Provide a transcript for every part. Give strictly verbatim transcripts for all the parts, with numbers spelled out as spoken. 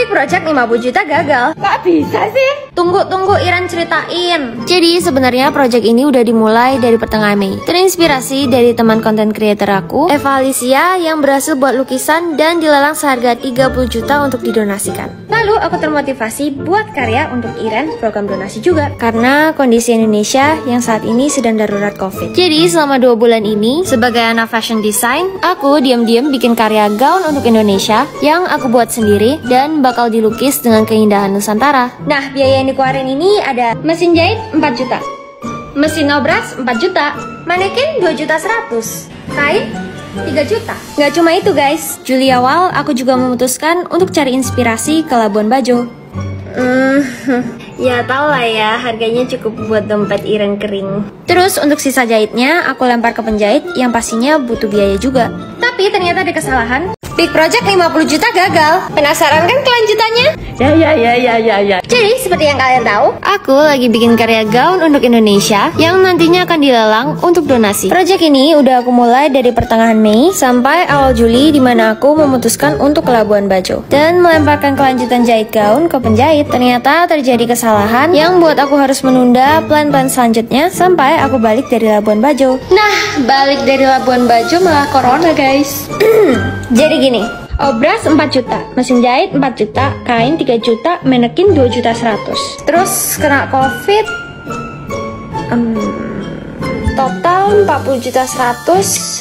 Big Project lima puluh juta gagal. Kok bisa sih? Tunggu, tunggu, Iren ceritain. Jadi sebenarnya project ini udah dimulai dari pertengahan Mei. Terinspirasi dari teman konten creator aku, Eva Alicia, yang berhasil buat lukisan dan dilelang seharga tiga puluh juta untuk didonasikan. Lalu aku termotivasi buat karya untuk Iren program donasi juga. Karena kondisi Indonesia yang saat ini sedang darurat COVID. Jadi selama dua bulan ini, sebagai anak fashion design, aku diam-diam bikin karya gaun untuk Indonesia yang aku buat sendiri dan bakal dilukis dengan keindahan Nusantara. Nah, biaya yang dikeluarin ini ada mesin jahit empat juta, mesin obras empat juta, manekin dua juta seratus, kain tiga juta. Nggak cuma itu guys, Juli awal aku juga memutuskan untuk cari inspirasi ke Labuan Bajo. Hmm, ya tau lah ya, harganya cukup buat dompet Iren kering. Terus untuk sisa jahitnya aku lempar ke penjahit yang pastinya butuh biaya juga. Tapi ternyata ada kesalahan. Big Project lima puluh juta gagal. Penasaran kan kelanjutannya? Ya ya ya ya ya ya. Jadi seperti yang kalian tahu, aku lagi bikin karya gaun untuk Indonesia yang nantinya akan dilelang untuk donasi. Project ini udah aku mulai dari pertengahan Mei sampai awal Juli, dimana aku memutuskan untuk ke Labuan Bajo dan melemparkan kelanjutan jahit gaun ke penjahit. Ternyata terjadi kesalahan yang buat aku harus menunda plan-plan selanjutnya sampai aku balik dari Labuan Bajo. Nah, balik dari Labuan Bajo malah corona guys. Jadi gini, obras empat juta, mesin jahit empat juta, kain tiga juta, manekin dua juta seratus. Terus kena covid, um, total empat puluh juta seratus.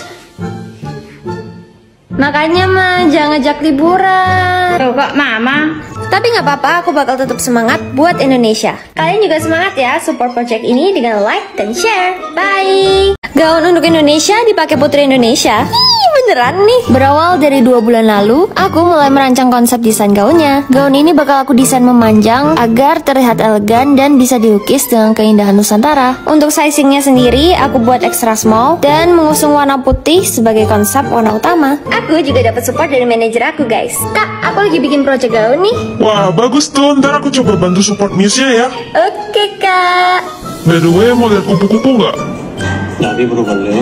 Makanya mah jangan ngajak liburan. Tuh kok mama. Tapi nggak apa-apa, aku bakal tetap semangat buat Indonesia. Kalian juga semangat ya, support project ini dengan like dan share. Bye. Gaun untuk Indonesia dipakai Putri Indonesia. Ih, beneran nih. Berawal dari dua bulan lalu, aku mulai merancang konsep desain gaunnya. Gaun ini bakal aku desain memanjang agar terlihat elegan dan bisa dilukis dengan keindahan Nusantara. Untuk sizingnya sendiri, aku buat extra small dan mengusung warna putih sebagai konsep warna utama. Aku juga dapat support dari manajer aku guys. Kak, aku lagi bikin project gaun nih. Wah, bagus tuh. Ntar aku coba bantu support Miss-nya ya. Oke kak. By the way, mau lihat kupu-kupu nggak? Nanti berubah.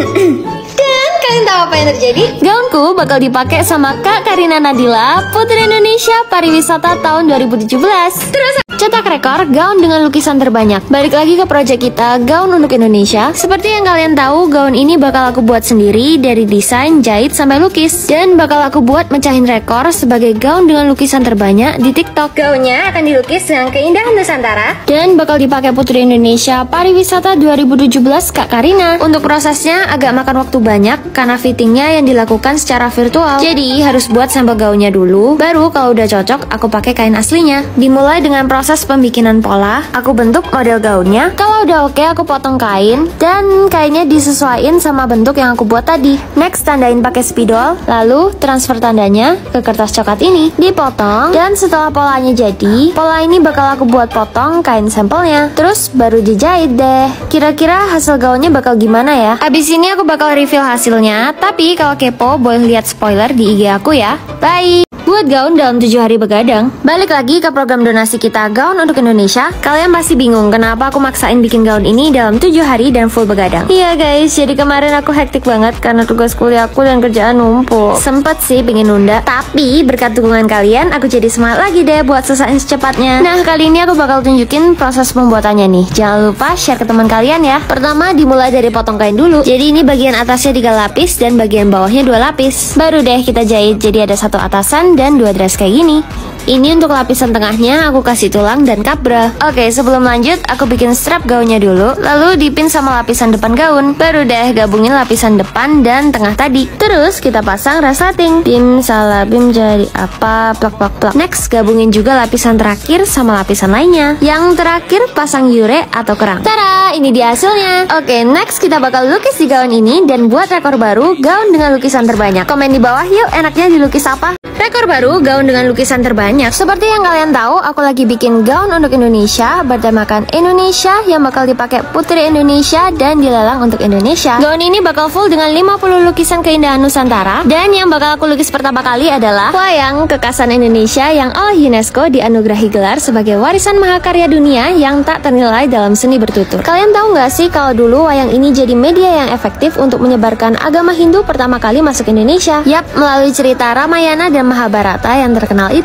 Dan kalian tahu apa yang terjadi? Gaunku bakal dipakai sama Kak Karina Nadila, Putri Indonesia Pariwisata tahun dua ribu tujuh belas. Terus cetak rekor gaun dengan lukisan terbanyak. Balik lagi ke project kita, gaun untuk Indonesia. Seperti yang kalian tahu, gaun ini bakal aku buat sendiri dari desain, jahit, sampai lukis. Dan bakal aku buat mecahin rekor sebagai gaun dengan lukisan terbanyak di TikTok. Gaunnya akan dilukis dengan keindahan Nusantara dan bakal dipakai Putri Indonesia Pariwisata dua ribu tujuh belas Kak Karina. Untuk prosesnya agak makan waktu banyak karena fittingnya yang dilakukan secara virtual. Jadi harus buat sampel gaunnya dulu, baru kalau udah cocok aku pakai kain aslinya. Dimulai dengan proses pembikinan pola, aku bentuk model gaunnya. Kalau udah oke, aku potong kain dan kainnya disesuaikan sama bentuk yang aku buat tadi. Next, tandain pakai spidol, lalu transfer tandanya ke kertas coklat ini, dipotong, dan setelah polanya jadi, pola ini bakal aku buat potong kain sampelnya. Terus baru dijahit deh. Kira-kira hasil gaunnya bakal gimana ya? Abis ini aku bakal reveal hasilnya, tapi kalau kepo boleh lihat spoiler di I G aku ya. Bye! Buat gaun dalam tujuh hari begadang. Balik lagi ke program donasi kita, gaun untuk Indonesia. Kalian pasti bingung kenapa aku maksain bikin gaun ini dalam tujuh hari dan full begadang. Iya guys, jadi kemarin aku hektik banget karena tugas kuliahku dan kerjaan numpuk. Sempet sih pengen nunda, tapi berkat dukungan kalian aku jadi semangat lagi deh buat selesaiin secepatnya. Nah, kali ini aku bakal tunjukin proses pembuatannya nih. Jangan lupa share ke teman kalian ya. Pertama dimulai dari potong kain dulu. Jadi ini bagian atasnya tiga lapis dan bagian bawahnya dua lapis. Baru deh kita jahit jadi ada satu atasan dan dua dress kayak gini. Ini untuk lapisan tengahnya aku kasih tulang dan kabra. Oke, sebelum lanjut aku bikin strap gaunnya dulu, lalu dipin sama lapisan depan gaun. Baru deh gabungin lapisan depan dan tengah tadi. Terus kita pasang resleting. Bim salah bim jadi apa, plak plak plak. Next gabungin juga lapisan terakhir sama lapisan lainnya. Yang terakhir pasang yure atau kerang. Tada, ini dia hasilnya. Oke, next kita bakal lukis di gaun ini dan buat rekor baru gaun dengan lukisan terbanyak. Komen di bawah yuk, enaknya dilukis apa? Rekor baru gaun dengan lukisan terbanyak. Seperti yang kalian tahu, aku lagi bikin gaun untuk Indonesia bertemakan Indonesia yang bakal dipakai Putri Indonesia dan dilelang untuk Indonesia. Gaun ini bakal full dengan lima puluh lukisan keindahan Nusantara, dan yang bakal aku lukis pertama kali adalah wayang kekasan Indonesia yang oleh UNESCO dianugerahi gelar sebagai warisan mahakarya dunia yang tak ternilai dalam seni bertutur. Kalian tahu nggak sih kalau dulu wayang ini jadi media yang efektif untuk menyebarkan agama Hindu pertama kali masuk Indonesia? Yap, melalui cerita Ramayana dan Mahabharata yang terkenal itu. Nah,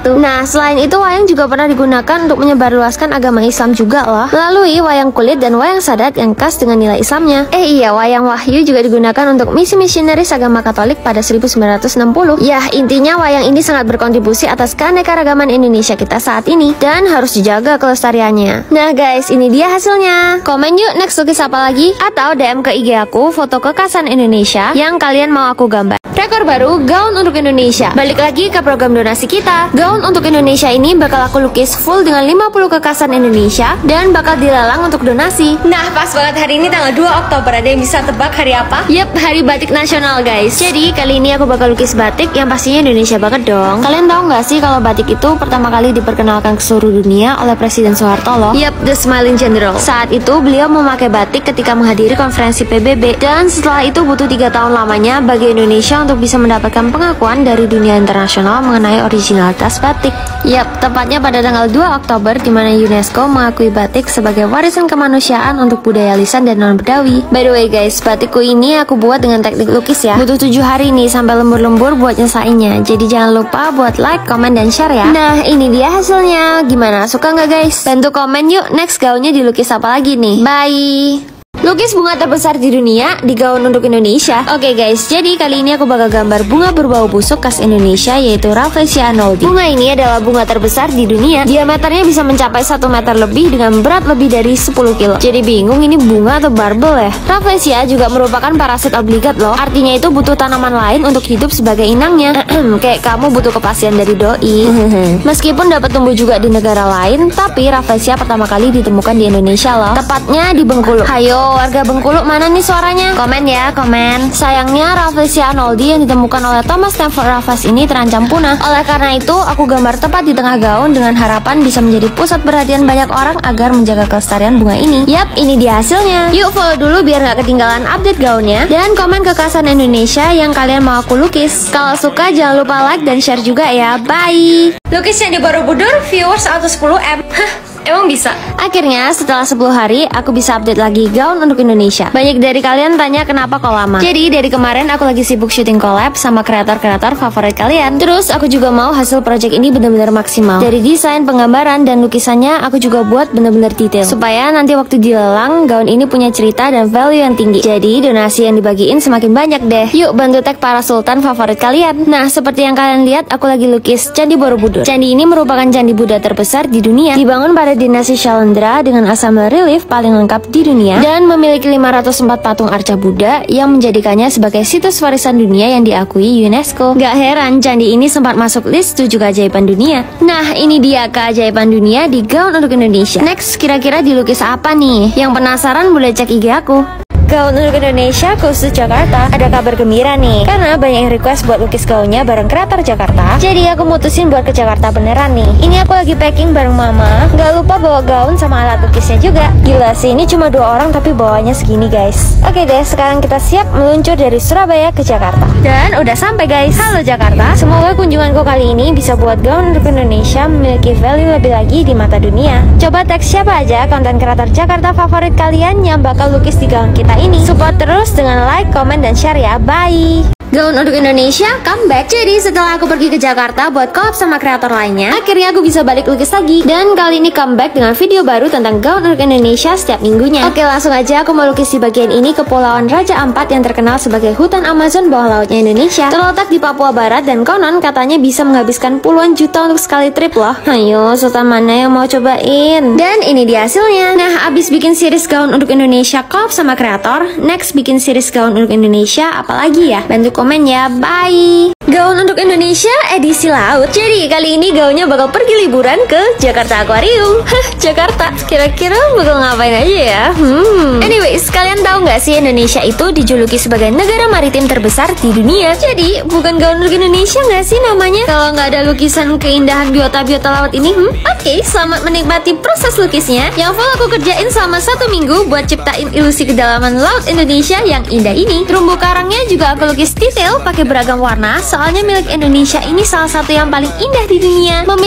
Nah, selain itu wayang juga pernah digunakan untuk menyebarluaskan agama Islam juga loh, melalui wayang kulit dan wayang sadat yang khas dengan nilai Islamnya. Eh iya, wayang wahyu juga digunakan untuk misi misionaris agama Katolik pada seribu sembilan ratus enam puluh. Ya, intinya wayang ini sangat berkontribusi atas keanekaragaman Indonesia kita saat ini dan harus dijaga kelestariannya. Nah guys, ini dia hasilnya. Komen yuk next lukis apa lagi, atau D M ke I G aku foto kekhasan Indonesia yang kalian mau aku gambar. Rekor baru gaun untuk Indonesia. Balik lagi ke program donasi kita. Gaun untuk Indonesia ini bakal aku lukis full dengan lima puluh kekhasan Indonesia dan bakal dilelang untuk donasi. Nah, pas banget hari ini tanggal dua Oktober. Ada yang bisa tebak hari apa? Yep, hari batik nasional guys. Jadi kali ini aku bakal lukis batik yang pastinya Indonesia banget dong. Kalian tahu nggak sih kalau batik itu pertama kali diperkenalkan ke seluruh dunia oleh Presiden Soeharto loh. Yep, the smiling general. Saat itu beliau memakai batik ketika menghadiri konferensi P B B, dan setelah itu butuh tiga tahun lamanya bagi Indonesia untuk bisa mendapatkan pengakuan dari dunia internasional mengenai originalitas batik. Yap, tepatnya pada tanggal dua Oktober di mana UNESCO mengakui batik sebagai warisan kemanusiaan untuk budaya lisan dan non-Betawi. By the way guys, batikku ini aku buat dengan teknik lukis ya. Butuh tujuh hari nih sampai lembur-lembur buat nyesainnya. Jadi jangan lupa buat like, komen, dan share ya. Nah, ini dia hasilnya. Gimana? Suka nggak guys? Bantu komen yuk next gaunnya dilukis apa lagi nih. Bye! Lukis bunga terbesar di dunia di gaun untuk Indonesia. Oke okay guys, jadi kali ini aku bakal gambar bunga berbau busuk khas Indonesia, yaitu Rafflesia arnoldi. Bunga ini adalah bunga terbesar di dunia. Diameternya bisa mencapai satu meter lebih dengan berat lebih dari sepuluh kilo. Jadi bingung ini bunga atau barbel ya? Rafflesia juga merupakan parasit obligat loh. Artinya itu butuh tanaman lain untuk hidup sebagai inangnya. Kayak kamu butuh kepastian dari doi. Meskipun dapat tumbuh juga di negara lain, tapi Rafflesia pertama kali ditemukan di Indonesia loh. Tepatnya di Bengkulu. Hayo warga Bengkulu, mana nih suaranya? Komen ya, komen. Sayangnya Rafflesia arnoldi yang ditemukan oleh Thomas Stamford Raffles ini terancam punah. Oleh karena itu, aku gambar tepat di tengah gaun dengan harapan bisa menjadi pusat perhatian banyak orang agar menjaga kelestarian bunga ini. Yap, ini dia hasilnya. Yuk follow dulu biar nggak ketinggalan update gaunnya, dan komen kekhasan Indonesia yang kalian mau aku lukis. Kalau suka jangan lupa like dan share juga ya. Bye. Lukis yang di Borobudur, viewers auto sepuluh M. Hah, emang bisa? Akhirnya setelah sepuluh hari aku bisa update lagi gaun untuk Indonesia. Banyak dari kalian tanya kenapa kok lama. Jadi dari kemarin aku lagi sibuk syuting collab sama kreator-kreator favorit kalian. Terus aku juga mau hasil project ini benar-benar maksimal. Dari desain, penggambaran, dan lukisannya aku juga buat benar-benar detail, supaya nanti waktu dilelang gaun ini punya cerita dan value yang tinggi. Jadi donasi yang dibagiin semakin banyak deh. Yuk bantu tag para sultan favorit kalian. Nah, seperti yang kalian lihat, aku lagi lukis Candi Borobudur. Candi ini merupakan candi Buddha terbesar di dunia. Dibangun pada dinasti Shalendra dengan assemble relief paling lengkap di dunia dan memiliki lima ratus empat patung arca Buddha yang menjadikannya sebagai situs warisan dunia yang diakui UNESCO. Gak heran candi ini sempat masuk list tujuh keajaiban dunia. Nah, ini dia keajaiban dunia di gaun untuk Indonesia. Next, kira-kira dilukis apa nih? Yang penasaran boleh cek I G aku. Gaun untuk Indonesia khusus Jakarta. Ada kabar gembira nih, karena banyak yang request buat lukis gaunnya bareng kreator Jakarta. Jadi aku mutusin buat ke Jakarta beneran nih. Ini aku lagi packing bareng mama. Gak lupa bawa gaun sama alat lukisnya juga. Gila sih, ini cuma dua orang tapi bawanya segini guys. Oke deh, sekarang kita siap meluncur dari Surabaya ke Jakarta. Dan udah sampai guys. Halo Jakarta. Semoga kunjunganku kali ini bisa buat gaun untuk Indonesia memiliki value lebih lagi di mata dunia. Coba tag siapa aja konten kreator Jakarta favorit kalian yang bakal lukis di gaun kita ini. Support terus dengan like, komen, dan share ya. Bye. Gaun untuk Indonesia comeback. Jadi setelah aku pergi ke Jakarta buat collab sama kreator lainnya, akhirnya aku bisa balik lukis lagi. Dan kali ini comeback dengan video baru tentang gaun untuk Indonesia setiap minggunya. Oke, langsung aja aku mau lukis di bagian ini Kepulauan Raja Ampat yang terkenal sebagai hutan Amazon bawah lautnya Indonesia. Terletak di Papua Barat dan konon katanya bisa menghabiskan puluhan juta untuk sekali trip loh. Ayo, sultan mana yang mau cobain? Dan ini dia hasilnya. Nah, abis bikin series gaun untuk Indonesia collab sama kreator, next bikin series gaun untuk Indonesia apalagi ya? Bantu komen ya, bye. Gaun untuk Indonesia edisi laut. Jadi kali ini gaunnya bakal pergi liburan ke Jakarta Aquarium. Hah, Jakarta. Kira-kira bakal ngapain aja ya? Hmm. Anyways, kalian tahu nggak sih Indonesia itu dijuluki sebagai negara maritim terbesar di dunia? Jadi bukan gaun untuk Indonesia nggak sih namanya? Kalau nggak ada lukisan keindahan biota-biota laut ini, hmm? Oke, okay, selamat menikmati proses lukisnya. Yang full aku kerjain selama satu minggu buat ciptain ilusi kedalaman laut Indonesia yang indah ini. Terumbu karangnya juga aku lukis detail pakai beragam warna. Soalnya milik Indonesia ini salah satu yang paling indah di dunia. Memiliki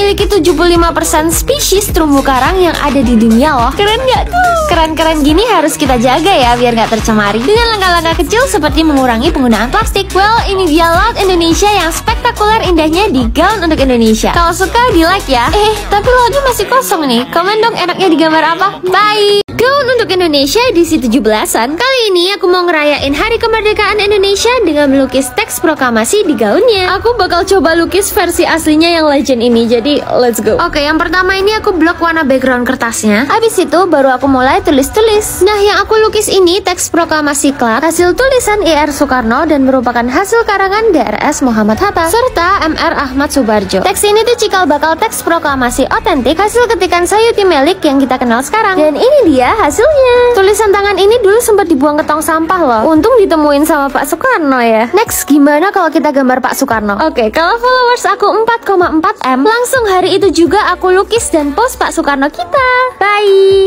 memiliki tujuh puluh lima persen spesies terumbu karang yang ada di dunia loh. Keren gak tuh? Keren-keren gini harus kita jaga ya biar gak tercemari dengan langkah-langkah kecil seperti mengurangi penggunaan plastik. Well, ini dia laut Indonesia yang spektakuler indahnya di Gaun untuk Indonesia. Kalau suka di like ya. Eh, tapi lautnya masih kosong nih. Komen dong enaknya digambar apa? Bye. Gaun untuk Indonesia edisi tujuh belasan. Kali ini aku mau ngerayain Hari Kemerdekaan Indonesia dengan melukis teks proklamasi di gaunnya. Aku bakal coba lukis versi aslinya yang legend ini. Jadi let's go. Oke, yang pertama ini aku blok warna background kertasnya. Habis itu baru aku mulai tulis-tulis. Nah, yang aku lukis ini teks proklamasi Club, hasil tulisan I R Soekarno dan merupakan hasil karangan D R S Muhammad Hatta serta M R Ahmad Subarjo. Teks ini tuh cikal bakal teks proklamasi otentik hasil ketikan Sayuti Melik yang kita kenal sekarang. Dan ini dia hasilnya. Tulisan tangan ini dulu sempat dibuang ke tong sampah loh. Untung ditemuin sama Pak Soekarno ya. Next, gimana kalau kita gambar Pak Soekarno? Oke, kalau followers aku empat koma empat M, langsung hari itu juga aku lukis dan post Pak Soekarno kita. Bye.